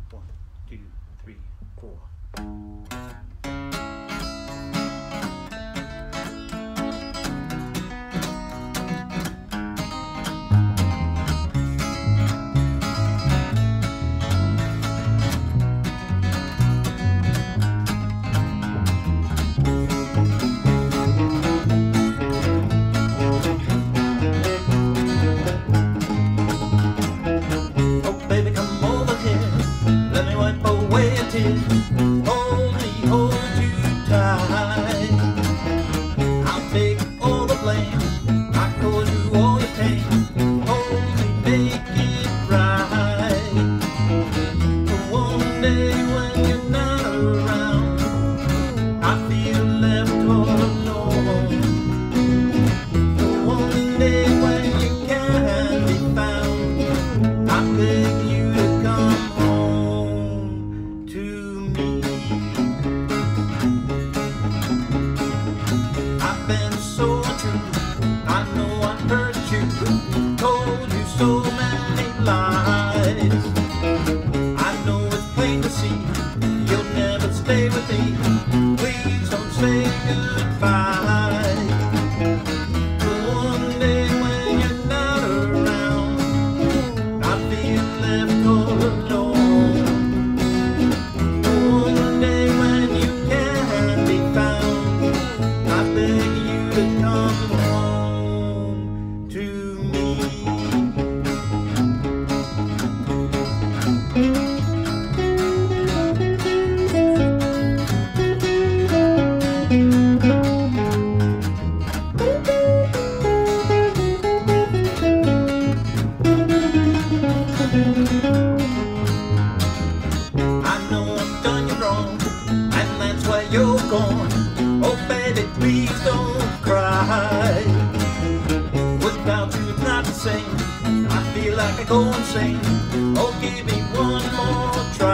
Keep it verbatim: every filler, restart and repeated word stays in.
One, two, three, four. Hold me, hold you tight. I'll take all the blame. I cause you all your pain. Hold me, make it right. But one day when you're not around, I feel left all alone. But one day when you can't be found, I beg you to come home to me. I've been so true, I know I hurt you, told you so many lies. I know it's plain to see, you'll never stay with me. Please don't say goodbye. But one day when you're not around, I feel left all alone. You're gone, oh baby, please don't cry. Without you it's not the same, I feel like I go insane. Oh, give me one more try.